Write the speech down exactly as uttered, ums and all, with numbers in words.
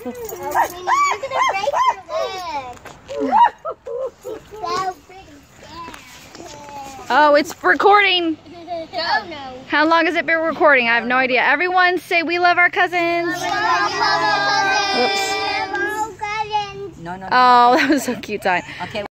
Oh, it's recording. Oh, no. How long has it been recording? I have no idea. Everyone say we love our cousins. We love our cousins. Whoops. We love our cousins. No, no, no. Oh, that was so cute, Ty. Okay.